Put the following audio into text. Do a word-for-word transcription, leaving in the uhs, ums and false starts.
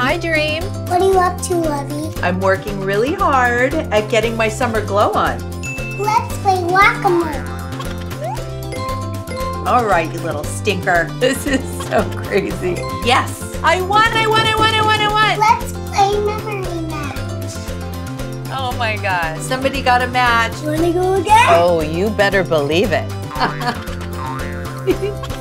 Hi, Dream. What are you up to, Lovey? I'm working really hard at getting my summer glow on. Let's play whack-a-mole. All right, you little stinker. This is so crazy. Yes, I won, I won, I won, I won, I won. Let's play memory match. Oh my God. Somebody got a match. You wanna go again? Oh, you better believe it.